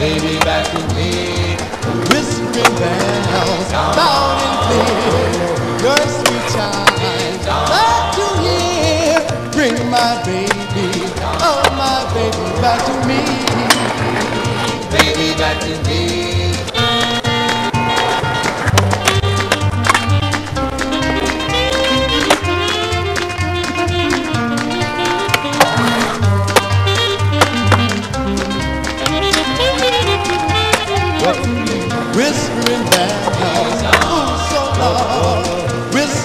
baby back to me. Whispering bells, loud and clear, your sweet chimes, back to hear. Bring my baby, oh my baby, back to me. Baby back to me. Whispering bells, oh so loud,